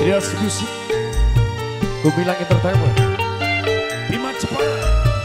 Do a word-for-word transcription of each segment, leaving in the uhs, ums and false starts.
Trias Musik Gumilang Entertainment Bima Cepat.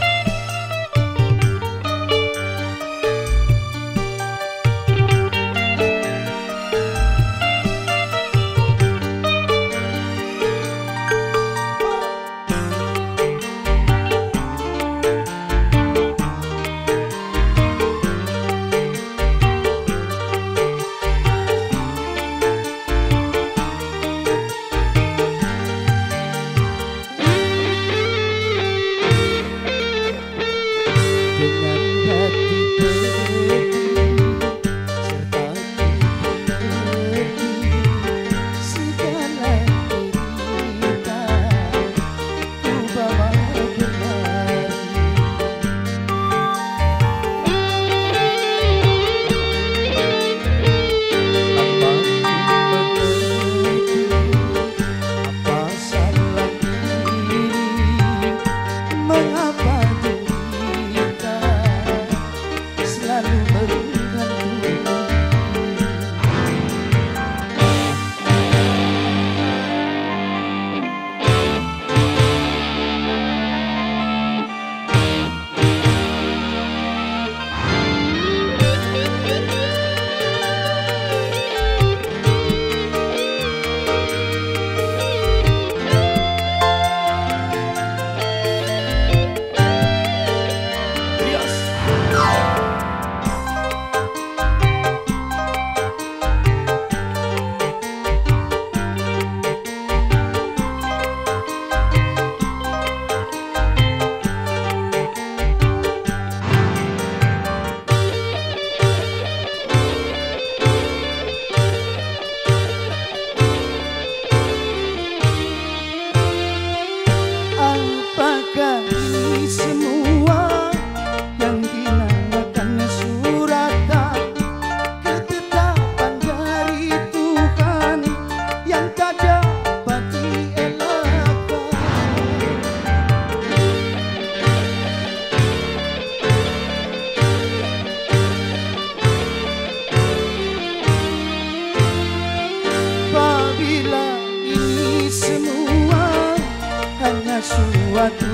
Suatu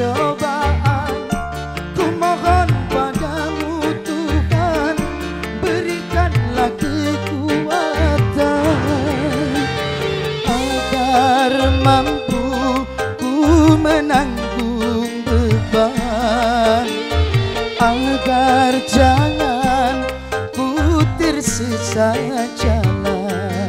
cobaan, ku mohon padamu Tuhan, berikanlah kekuatan agar mampu ku menanggung beban, agar jangan ku tersesat jalan.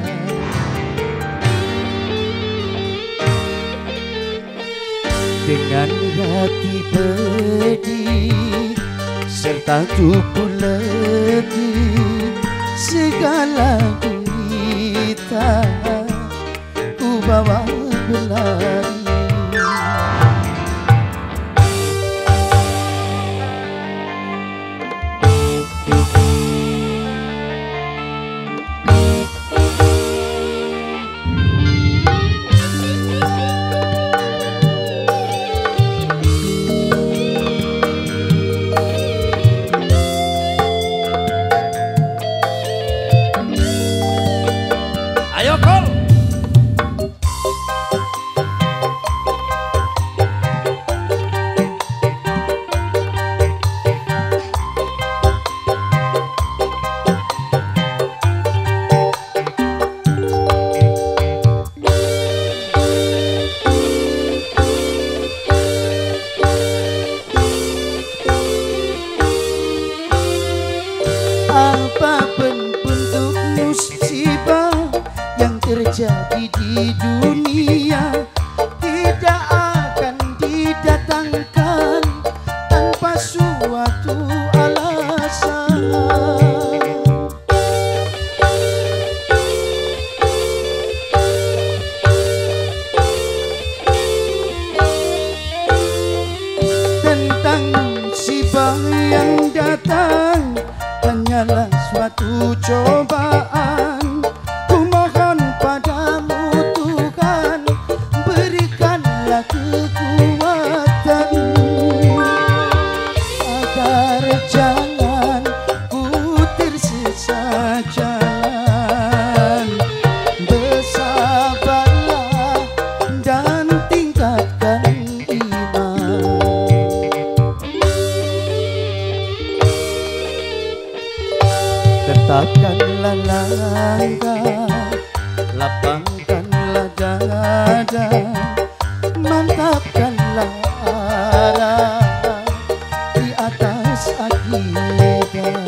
Dengan hati pedih serta tubuh letih, segala derita ku bawa berlari. Ayo Kol. Apapun bentuk musibah yang terjadi di dunia, tidak akan didatangkan tanpa suatu alasan. Tentang musibah yang datang hanyalah suatu cobaan, ku mohon padamu Tuhan, berikanlah kekuatan agar jangan ku tersesat jalan. Bersabarlah Tetapkanlah langkah, lapangkanlah dada, mantapkanlah arah di atas akidah.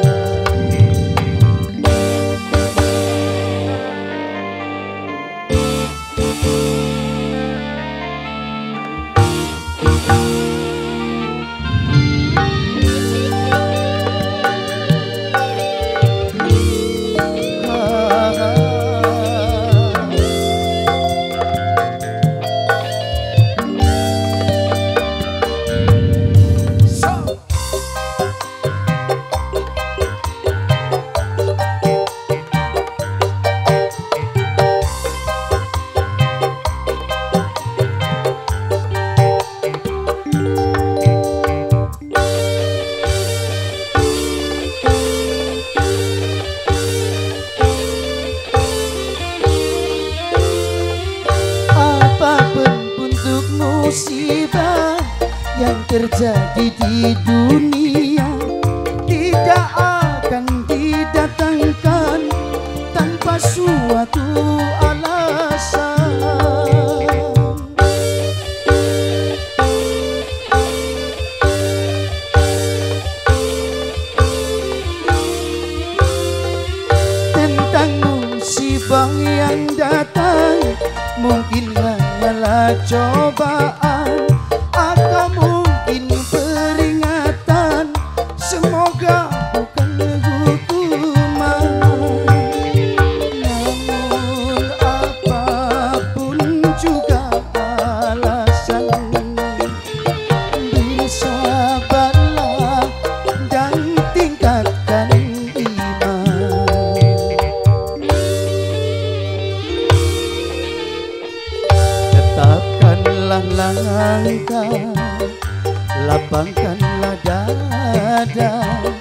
Musibah yang terjadi di dunia tidak akan didatangkan tanpa suatu alasan. Tentang musibah yang datang mungkin hanyalah cobaan atau mungkin peringatan, semoga bukan hukuman. Namun apapun juga alasan, bersabarlah dan tingkatkan iman. Tetapkanlah langkah, lapangkanlah dada,